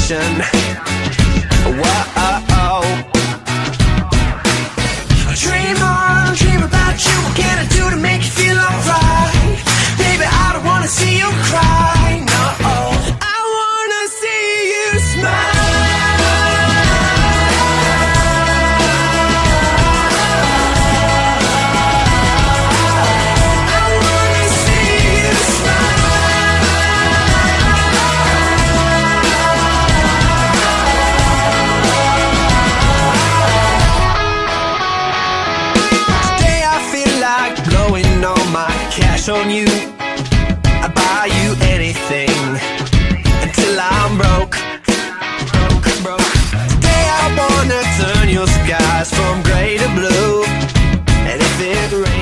connection. Whoa. Dream on, dream about you. What can I do to make you feel alright? Baby, I don't wanna see you cry. No, I wanna see you smile. On you, I buy you anything until I'm broke. Today I wanna turn your skies from gray to blue, and if it rains